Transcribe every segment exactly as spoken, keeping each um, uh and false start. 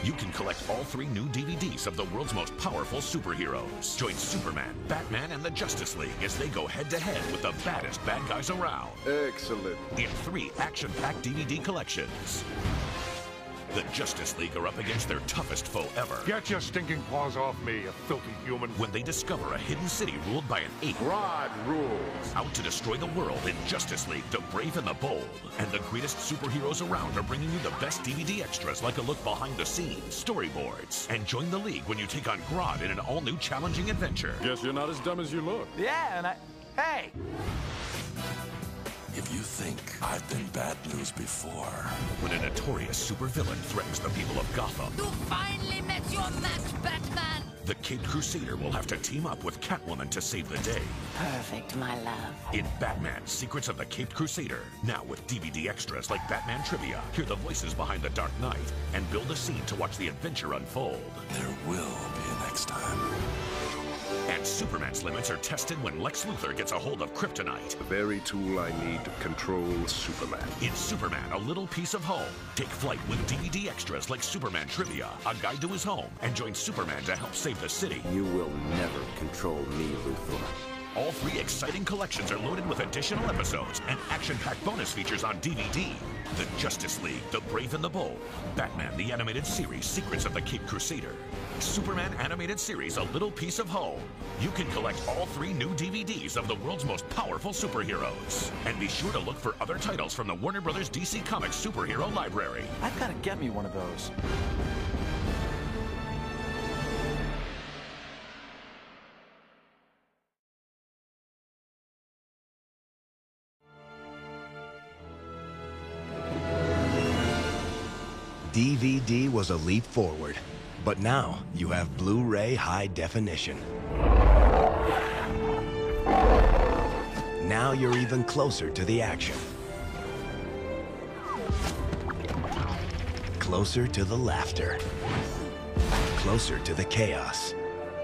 You can collect all three new D V Ds of the world's most powerful superheroes. Join Superman, Batman, and the Justice League as they go head-to-head with the baddest bad guys around. Excellent. In three action-packed D V D collections. The Justice League are up against their toughest foe ever. Get your stinking paws off me, you filthy human. When they discover a hidden city ruled by an ape. Rod rules. Out to destroy the world in Justice League, The Brave and the Bold. And the greatest superheroes around are bringing you the best D V D extras like a look behind the scenes, storyboards. And join the League when you take on Grodd in an all-new challenging adventure. Guess you're not as dumb as you look. Yeah, and I... Hey! If you think I've been bad news before... When a notorious supervillain threatens the people of Gotham... You finally met your match, Batman! The Caped Crusader will have to team up with Catwoman to save the day. Perfect, my love. In Batman, Secrets of the Caped Crusader. Now with D V D extras like Batman Trivia. Hear the voices behind the Dark Knight. And build a scene to watch the adventure unfold. There will be a next time. And Superman's limits are tested when Lex Luthor gets a hold of kryptonite. The very tool I need to control Superman. In Superman, A Little Piece of Home. Take flight with D V D extras like Superman Trivia, a guide to his home, and join Superman to help save the city. You will never control me, Luthor. All three exciting collections are loaded with additional episodes and action-packed bonus features on D V D. The Justice League, The Brave and the Bold. Batman, the Animated Series, Secrets of the Caped Crusader. Superman Animated Series, A Little Piece of Home. You can collect all three new D V Ds of the world's most powerful superheroes. And be sure to look for other titles from the Warner Brothers D C Comics Superhero Library. I've got to get me one of those. D V D was a leap forward, but now you have Blu-ray high definition. Now you're even closer to the action. Closer to the laughter. Closer to the chaos.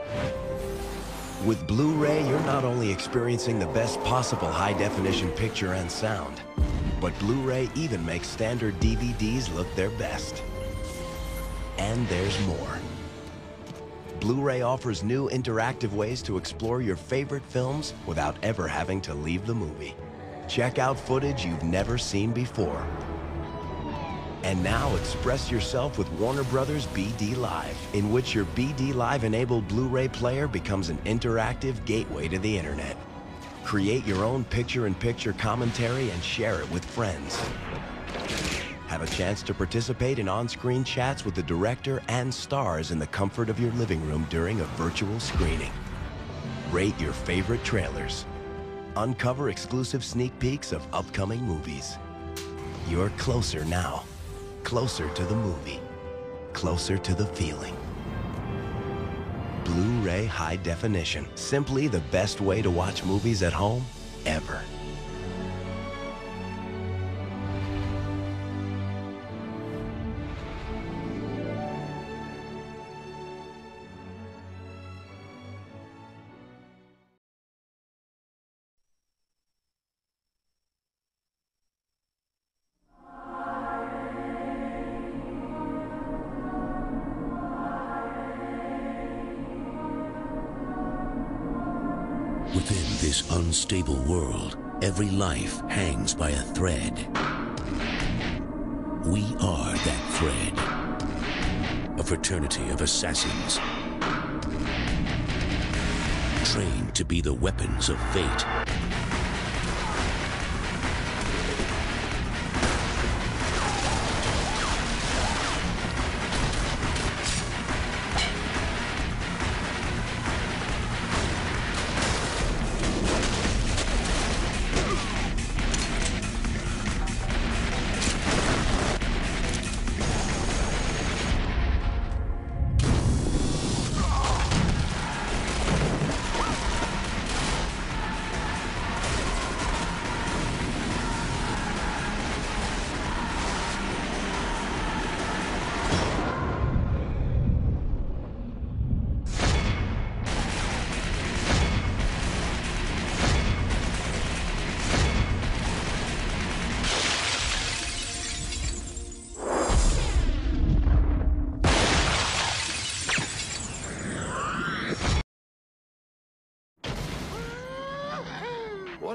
With Blu-ray, you're not only experiencing the best possible high-definition picture and sound, but Blu-ray even makes standard D V Ds look their best. And there's more. Blu-ray offers new interactive ways to explore your favorite films without ever having to leave the movie. Check out footage you've never seen before. And now express yourself with Warner Brothers B D Live, in which your B D Live-enabled Blu-ray player becomes an interactive gateway to the internet. Create your own picture-in-picture commentary and share it with friends. Have a chance to participate in on-screen chats with the director and stars in the comfort of your living room during a virtual screening. Rate your favorite trailers. Uncover exclusive sneak peeks of upcoming movies. You're closer now. Closer to the movie. Closer to the feeling. Blu-ray high definition. Simply the best way to watch movies at home ever. Within this unstable world, every life hangs by a thread. We are that thread. A fraternity of assassins, trained to be the weapons of fate.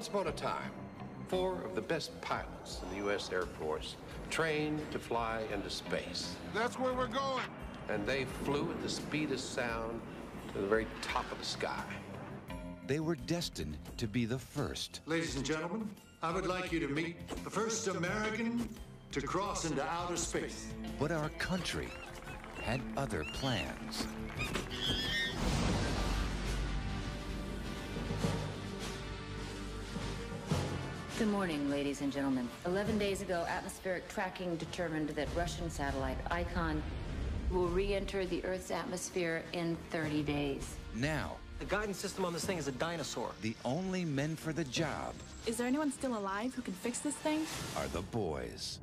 Once upon a time, four of the best pilots in the U S Air Force trained to fly into space. That's where we're going. And they flew at the speed of sound to the very top of the sky. They were destined to be the first. Ladies and gentlemen, I would like you to meet the first American to cross into outer space. But our country had other plans. Good morning, ladies and gentlemen. Eleven days ago, atmospheric tracking determined that Russian satellite Icon will re-enter the Earth's atmosphere in thirty days. Now, the guidance system on this thing is a dinosaur. The only men for the job Is there anyone still alive who can fix this thing? are the boys.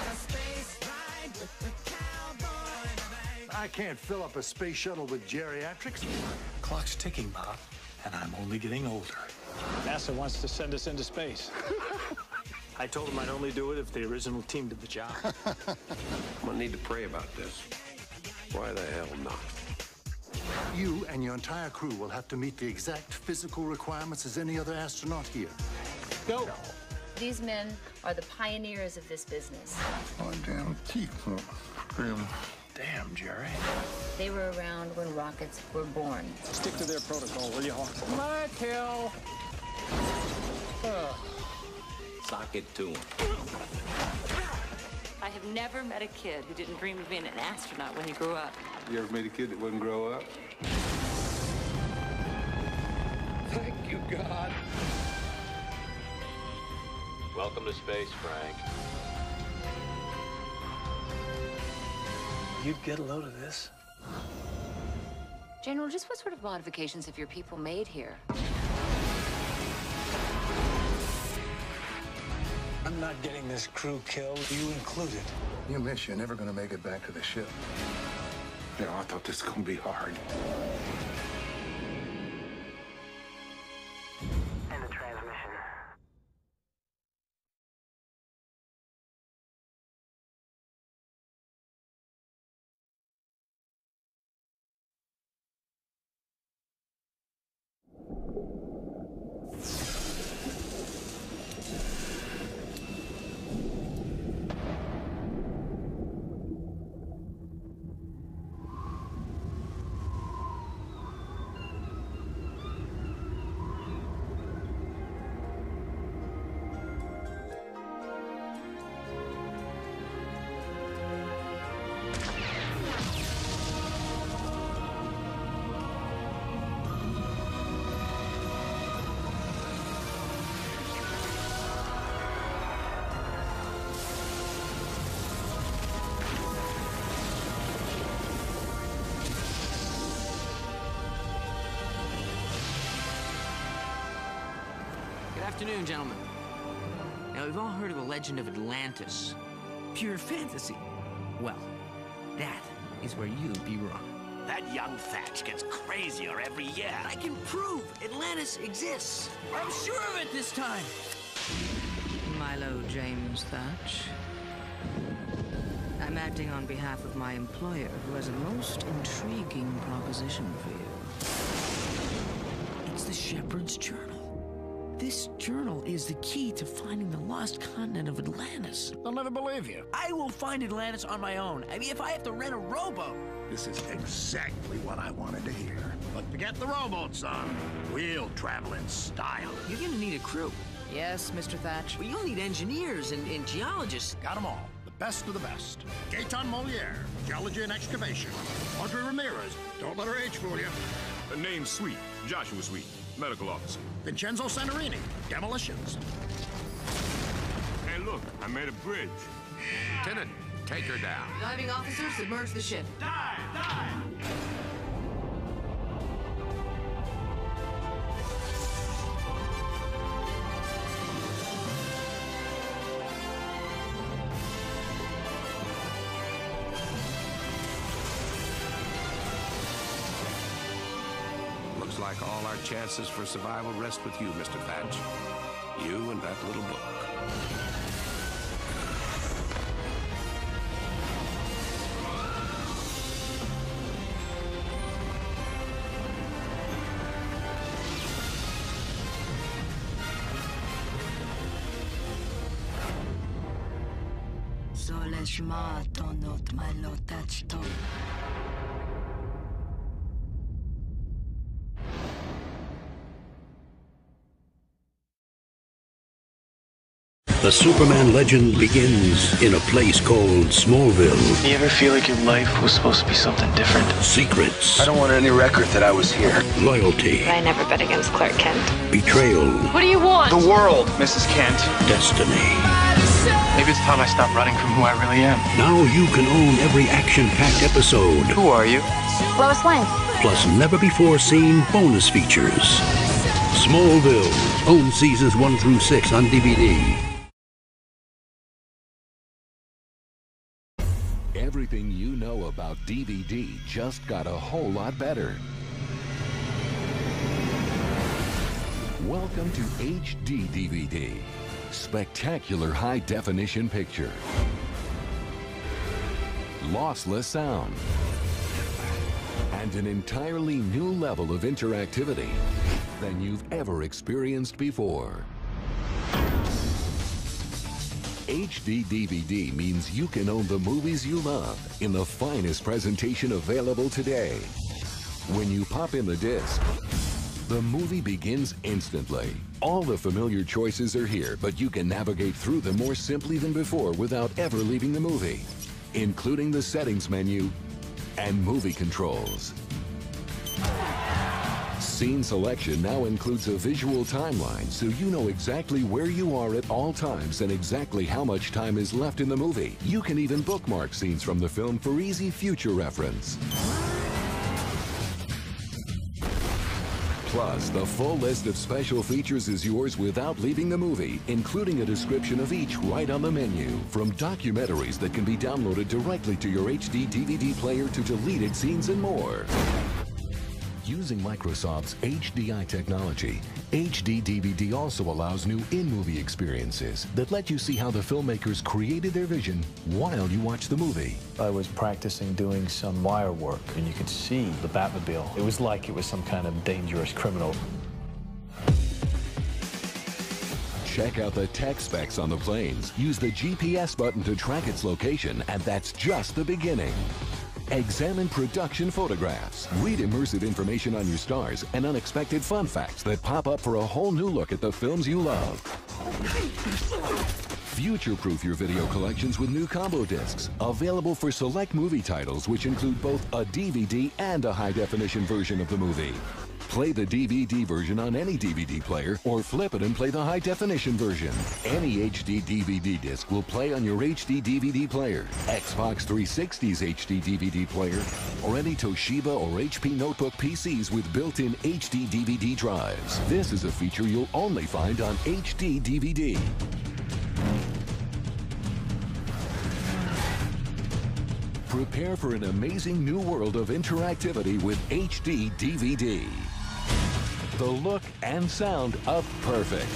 I can't fill up a space shuttle with geriatrics. Clock's ticking, Bob, and I'm only getting older. NASA wants to send us into space. I told them I'd only do it if the original team did the job. I'm gonna need to pray about this. Why the hell not? You and your entire crew will have to meet the exact physical requirements as any other astronaut here. Go! These men are the pioneers of this business. Oh, damn teeth. Damn. Damn, Jerry. They were around when rockets were born. Stick to their protocol, will you, Hawk? Michael! Oh. Sock it to him. I have never met a kid who didn't dream of being an astronaut when he grew up. You ever met a kid that wouldn't grow up? Thank you, God. Welcome to space, Frank. You'd get a load of this. General, just what sort of modifications have your people made here? I'm not getting this crew killed, you included. You miss, you're never gonna make it back to the ship. Yeah, I thought this was gonna be hard. And the transmission. Good afternoon, gentlemen. Now, we've all heard of the legend of Atlantis. Pure fantasy. Well, that is where you'd be wrong. That young Thatch gets crazier every year. I can prove Atlantis exists. I'm sure of it this time. Milo James Thatch. I'm acting on behalf of my employer, who has a most intriguing proposition for you. It's the Shepherd's Journal. This journal is the key to finding the lost continent of Atlantis. They'll never believe you. I will find Atlantis on my own. I mean, if I have to rent a rowboat. This is exactly what I wanted to hear. But forget the rowboat, son. We'll travel in style. You're gonna need a crew. Yes, Mister Thatch. Well, you'll need engineers and, and geologists. Got them all. The best of the best. Gaetan Moliere, geology and excavation. Audrey Ramirez, don't let her age fool you. The name's Sweet. Joshua Sweet, medical officer. Vincenzo Santorini, demolitions. Hey, look, I made a bridge. Lieutenant, take her down. Diving officer, submerge the ship. Dive! Dive! Looks like all our chances for survival rest with you, Mister Thatch. You and that little book. The Superman legend begins in a place called Smallville. You ever feel like your life was supposed to be something different? Secrets. I don't want any record that I was here. Loyalty. I never bet against Clark Kent. Betrayal. What do you want? The world, Missus Kent. Destiny. Maybe it's time I stop running from who I really am. Now you can own every action-packed episode. Who are you? Lois Lane. Plus never-before-seen bonus features. Smallville. Own seasons one through six on D V D. Everything you know about D V D just got a whole lot better. Welcome to H D D V D. Spectacular high-definition picture. Lossless sound. And an entirely new level of interactivity than you've ever experienced before. H D D V D means you can own the movies you love in the finest presentation available today. When you pop in the disc, the movie begins instantly. All the familiar choices are here, but you can navigate through them more simply than before without ever leaving the movie, including the settings menu and movie controls. Scene selection now includes a visual timeline, so you know exactly where you are at all times and exactly how much time is left in the movie. You can even bookmark scenes from the film for easy future reference. Plus, the full list of special features is yours without leaving the movie, including a description of each right on the menu. From documentaries that can be downloaded directly to your H D D V D player to deleted scenes and more. Using Microsoft's H D I technology, H D D V D also allows new in-movie experiences that let you see how the filmmakers created their vision while you watch the movie. I was practicing doing some wire work, and you could see the Batmobile. It was like it was some kind of dangerous criminal. Check out the tech specs on the planes. Use the G P S button to track its location, and that's just the beginning. Examine production photographs. Read immersive information on your stars and unexpected fun facts that pop up for a whole new look at the films you love. Future-proof your video collections with new combo discs, available for select movie titles which include both a D V D and a high-definition version of the movie. Play the D V D version on any D V D player or flip it and play the high-definition version. Any H D D V D disc will play on your H D D V D player, Xbox three sixty's H D D V D player, or any Toshiba or H P notebook P Cs with built-in H D D V D drives. This is a feature you'll only find on H D D V D. Prepare for an amazing new world of interactivity with H D D V D. The look and sound of perfect.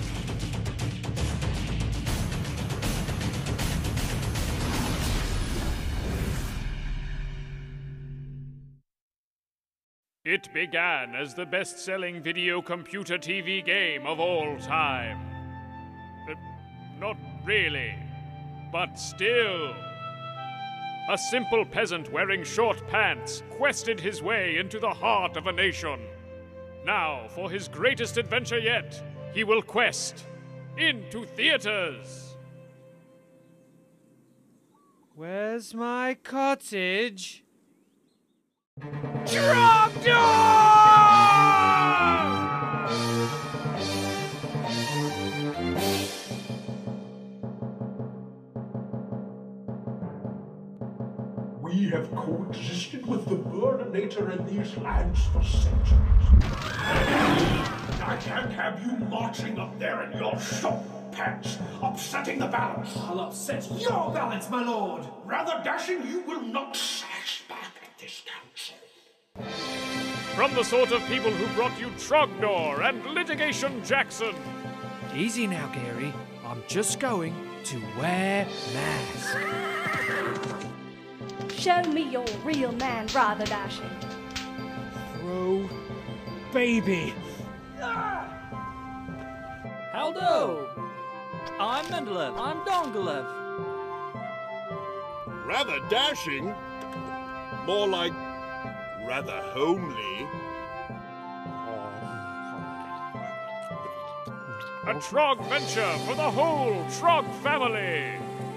It began as the best-selling video computer T V game of all time. Uh, not really, but still. A simple peasant wearing short pants quested his way into the heart of a nation. Now, for his greatest adventure yet, he will quest into theaters. Where's my cottage? We have coexisted with the Burninator in these lands for centuries. I can't have you marching up there in your short pants, upsetting the balance. I'll upset your balance, my lord. Rather dashing, you will not sash back at this council. From the sort of people who brought you Trogdor and Litigation Jackson. Easy now, Gary. I'm just going to wear mask. Show me your real man, rather dashing. Throw baby. Howdo! I'm Mendeleev. I'm Dongalev. Rather dashing. More like rather homely. A Trog venture for the whole Trog family!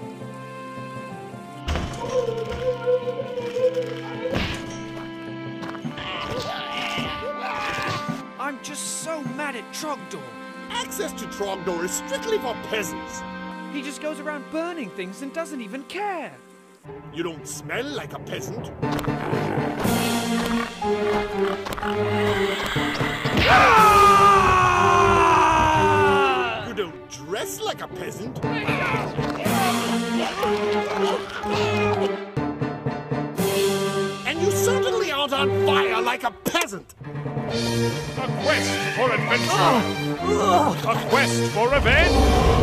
I'm just so mad at Trogdor. Access to Trogdor is strictly for peasants. He just goes around burning things and doesn't even care. You don't smell like a peasant. You don't dress like a peasant. And you certainly aren't on fire like a peasant. A quest for adventure! A quest for revenge!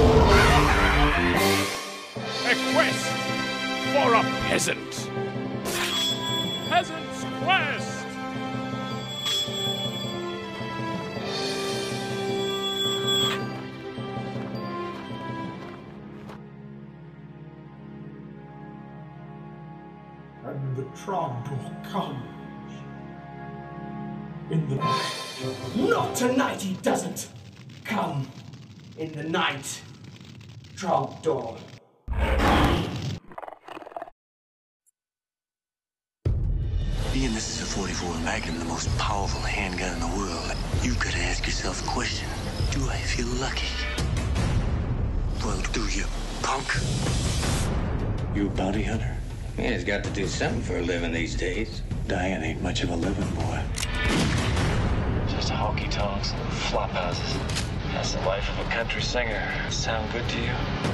A quest for a peasant! Peasant's Quest! And the Trogdor comes. In the night. Not tonight, he doesn't. Come in the night, Trogdor. Being this is a forty-four Magnum, the most powerful handgun in the world, you've got to ask yourself a question. Do I feel lucky? Well, do you, punk? You a bounty hunter? Man's got to do something for a living these days. Dying ain't much of a living, boy. Just honky-tonks and flop houses. That's the life of a country singer. Sound good to you?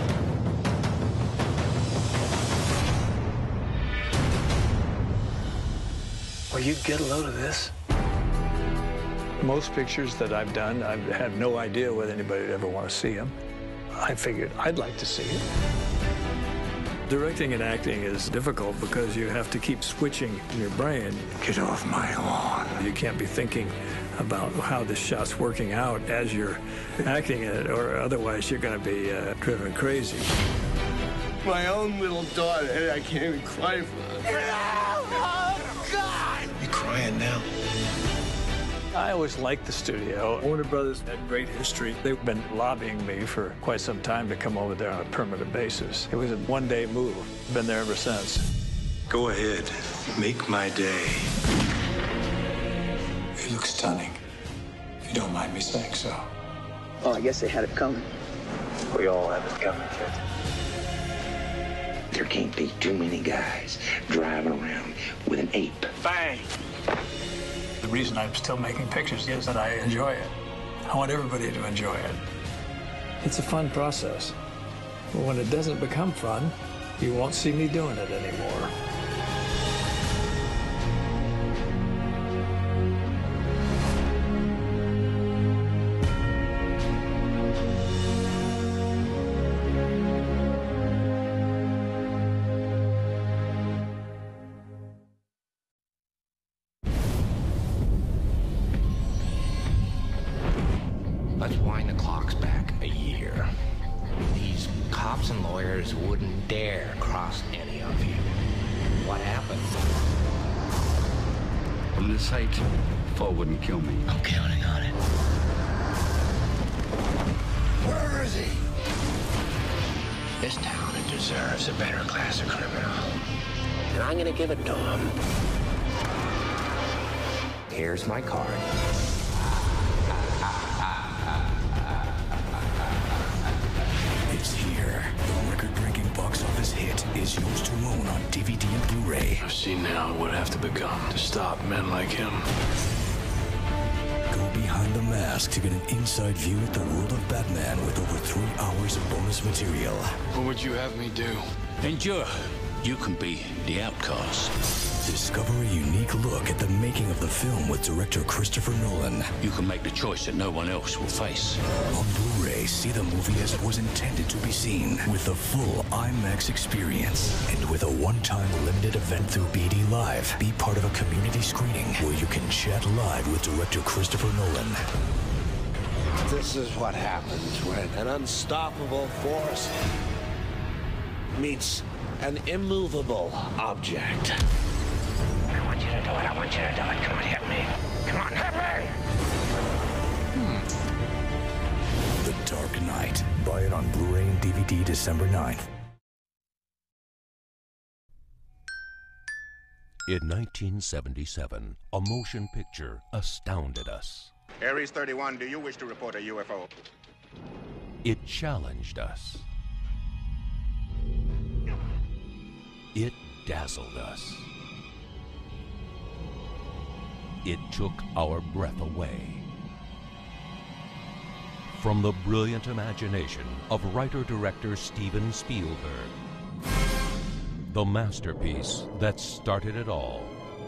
Well, you'd get a load of this. Most pictures that I've done, I've had no idea whether anybody would ever want to see them. I figured I'd like to see it. Directing and acting is difficult because you have to keep switching in your brain. Get off my lawn. You can't be thinking about how this shot's working out as you're acting it, or otherwise you're going to be uh, driven crazy. My own little daughter, and I can't even cry for her. Oh, God! You crying now? I always liked the studio. Warner Brothers had great history. They've been lobbying me for quite some time to come over there on a permanent basis. It was a one-day move. Been there ever since. Go ahead. Make my day. You look stunning. If you don't mind me saying so. Oh, I guess they had it coming. We all have it coming, kid. There can't be too many guys driving around with an ape. Bang! The reason I'm still making pictures is that I enjoy it. I want everybody to enjoy it. It's a fun process. But when it doesn't become fun, you won't see me doing it anymore. Let's wind the clocks back a year. These cops and lawyers wouldn't dare cross any of you. What happened? From this height, foe wouldn't kill me. I'm counting on it. Where is he? This town deserves a better class of criminal. And I'm gonna give it to him. Here's my card. It's here. The record-breaking box office hit is yours to own on D V D and Blu-ray. I've seen now what would have to become to stop men like him. Go behind the mask to get an inside view at the world of Batman with over three hours of bonus material. What would you have me do? Endure. You can be the outcast. Discover a unique look at the making of the film with director Christopher Nolan. You can make the choice that no one else will face. On Blu-ray, see the movie as it was intended to be seen, with the full IMAX experience. And with a one-time limited event through B D Live, be part of a community screening where you can chat live with director Christopher Nolan. This is what happens when an unstoppable force meets an immovable object. I want you to do it. I want you to do it. Come on, hit me. Come on, hit me! Hmm. The Dark Knight. Buy it on Blu-ray and D V D December ninth. In nineteen seventy-seven, a motion picture astounded us. Ares thirty-one, do you wish to report a U F O? It challenged us. It dazzled us. It took our breath away. From the brilliant imagination of writer-director Steven Spielberg, the masterpiece that started it all.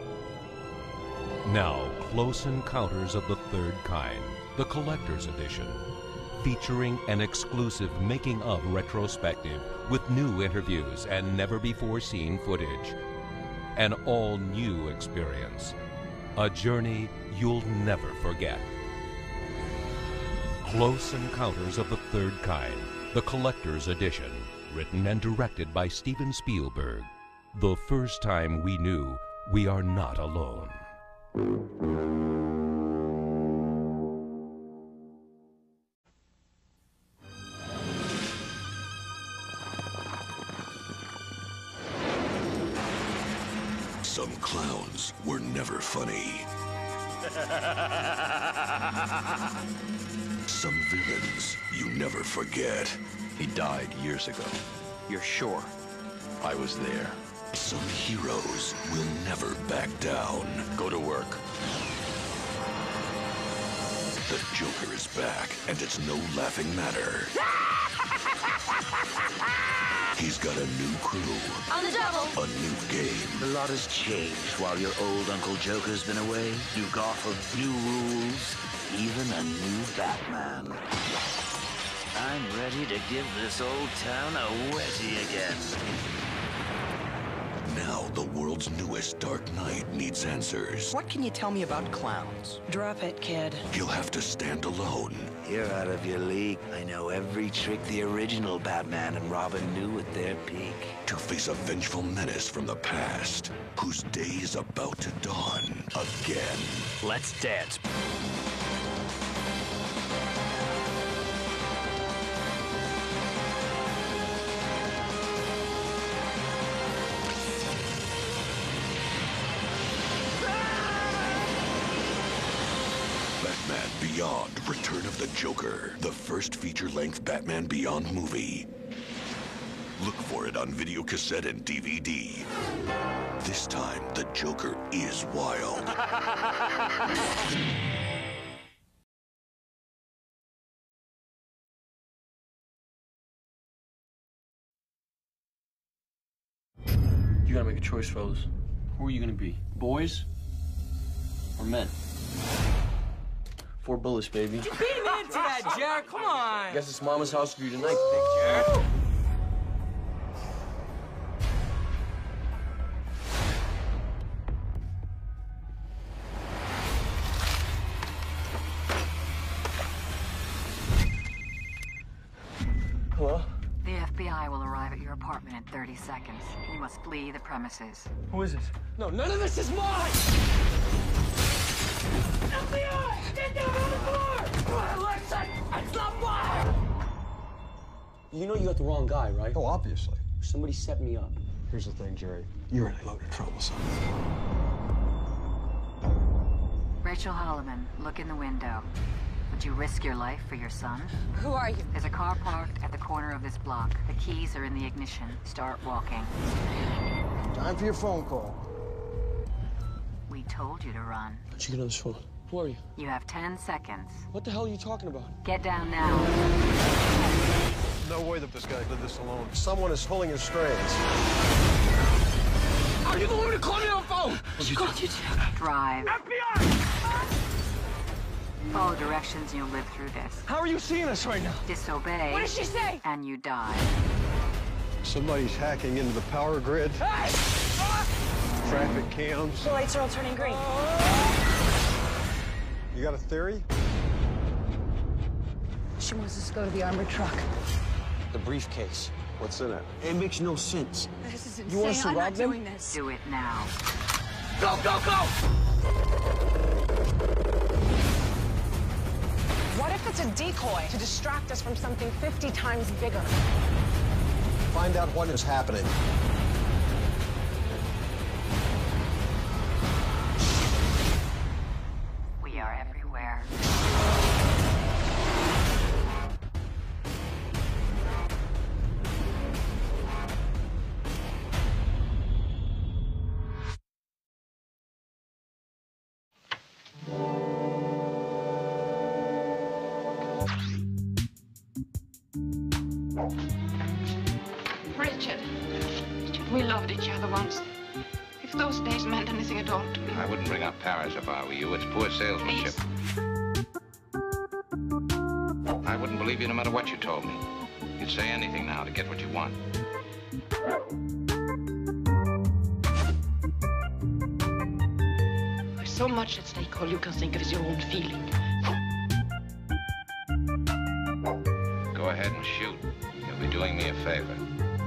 Now, Close Encounters of the Third Kind, the collector's edition, featuring an exclusive making-of retrospective with new interviews and never-before-seen footage. An all-new experience. A journey you'll never forget. Close Encounters of the Third Kind, the collector's edition. Written and directed by Steven Spielberg. The first time we knew we are not alone. Some clowns were never funny. Some villains you never forget. He died years ago. You're sure? I was there. Some heroes will never back down. Go to work. The Joker is back, and it's no laughing matter. He's got a new crew. On the double. A new game. A lot has changed while your old Uncle Joker's been away. New Gotham, new rules, even a new Batman. I'm ready to give this old town a wetty again. Now the world's newest Dark Knight needs answers. What can you tell me about clowns? Drop it, kid. He'll have to stand alone. You're out of your league. I know every trick the original Batman and Robin knew at their peak. To face a vengeful menace from the past, whose day is about to dawn again. Let's dance. Batman Beyond: Return of the Joker, the first feature-length Batman Beyond movie. Look for it on videocassette and D V D. This time, the Joker is wild. You gotta make a choice, fellas. Who are you gonna be? Boys or men? Four bullets, baby. You beat me into that, Jared. Come on. Guess it's Mama's house for you tonight, big Jared. Hello? The F B I will arrive at your apartment in thirty seconds. You must flee the premises. Who is this? No, none of this is mine! F B I! Get down on the floor! Listen, it's not mine! You know you got the wrong guy, right? Oh, obviously. Somebody set me up. Here's the thing, Jerry. You're in a load of trouble, son. Rachel Holloman, look in the window. Would you risk your life for your son? Who are you? There's a car parked at the corner of this block. The keys are in the ignition. Start walking. Time for your phone call. We told you to run. How'd you get on this phone? Who are you? You have ten seconds. What the hell are you talking about? Get down now. No way that this guy did this alone. Someone is pulling his strings. Are you the one who called me on the phone? You got you. Drive. F B I! Follow directions and you'll live through this. How are you seeing us right now? Disobey. What did she say? And you die. Somebody's hacking into the power grid. Hey! Traffic cams. The lights are all turning green. You got a theory? She wants us to go to the armored truck. The briefcase. What's in it? It makes no sense. This is You insane. want us to I'm rob not them? doing this. Do it now. Go, go, go! What if it's a decoy to distract us from something fifty times bigger? Find out what is happening. We are everywhere. Richard, Richard, we loved each other once. If those days meant anything at all to me. I wouldn't bring up Paris if I were you. It's poor salesmanship. I wouldn't believe you no matter what you told me. You'd say anything now to get what you want. There's so much at stake, all you can think of is your own feeling. Go ahead and shoot. You'll be doing me a favor.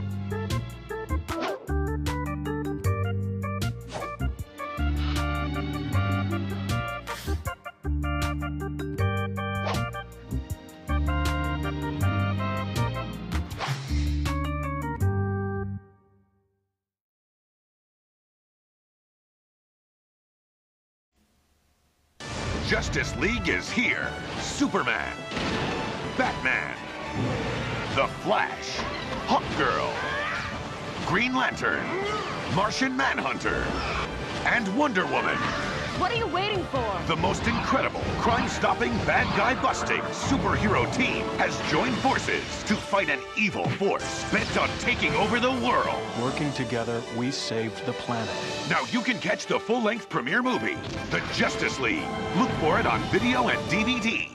Justice League is here. Superman, Batman, The Flash, Hawkgirl, Green Lantern, Martian Manhunter, and Wonder Woman. What are you waiting for? The most incredible, crime-stopping, bad guy-busting superhero team has joined forces to fight an evil force bent on taking over the world. Working together, we saved the planet. Now you can catch the full-length premiere movie, The Justice League. Look for it on video and D V D.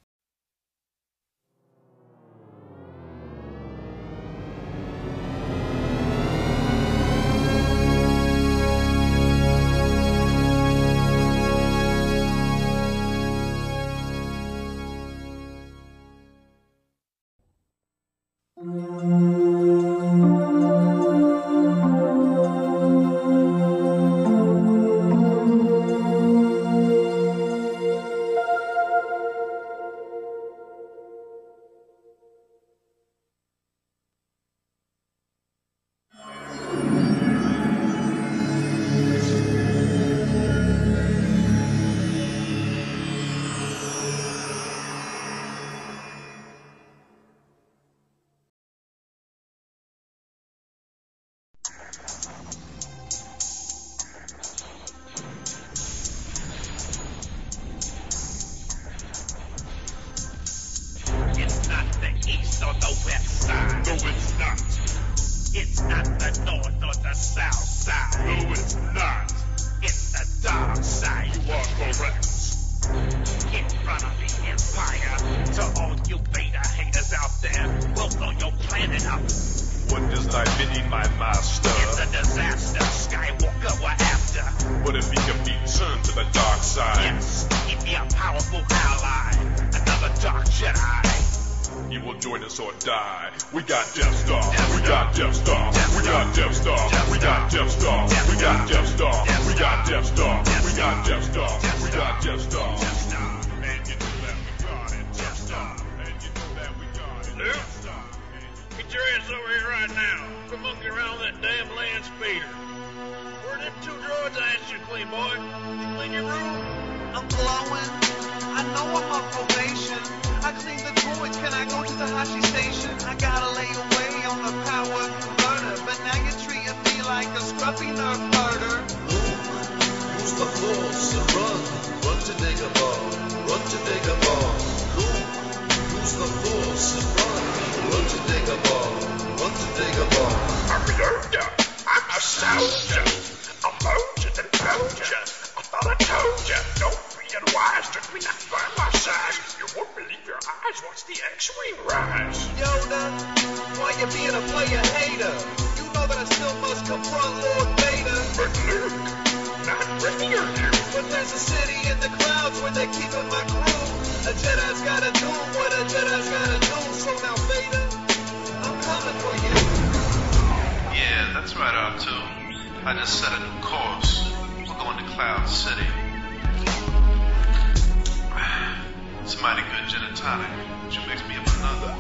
It's not the east or the west side. No, it's not. It's not the north or the south side. No, it's not. It's the dark side. You are correct. In front of the Empire, to all you beta haters out there, we'll blow your planet up. What does thy bidding, my master? It's a disaster, Skywalker we're after. What if he can be turned to the dark side? Yes, he'd be a powerful ally, another dark Jedi. He will join us or die. We got Death Star. We got Death Star. We got Death Star. We got Death Star. We got Death Star. We got Death Star. We got Death Star. We got Death Star. And you know that we got it. Death Star. And you know that we got it. Luke, get your ass over here right now. Quit monkeying around that damn land speeder. Where are them two droids I asked you to clean, boy? You clean your room? I'm glowing. I know I'm on probation. I clean the droids. Can I go to the Hashi station? I gotta lay away on the power converter. But now you're treating me like a scruffy nerf murder. Use the force and run. Run to Dagobah. Run to Dagobah. Luke, use the force and run. Run to Dagobah. Run to Dagobah. I'm a Yoda. I'm a soldier. I'm Moja and Moja. I thought I told ya. Don't be unwise. Don't be not by my side. You won't believe your eyes once the X-Wing rise. Yoda, why you being a player hater? You know that I still must confront Lord Vader. But Luke, not ready are you? But there's a city in the clouds where they're keeping my crew. A Jedi's gotta do what a Jedi's gotta do. So now Vader, I'm coming for you. That's right, R two. I just set a new course. We're going to Cloud City. It's a mighty good gin and tonic. Would you mix me up another?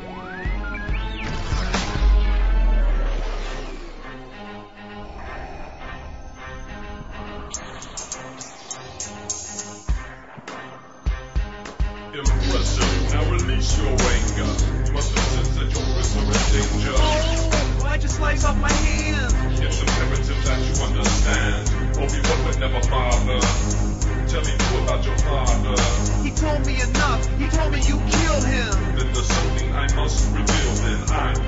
Impressive. Now release your anger. You must have sensed that your wrists are in danger. Oh, why'd you slice off my hand? It's imperative that you understand. Obi-Wan would never bother. Tell me more about your father. He told me enough. He told me you killed him. Then there's something I must reveal. Then I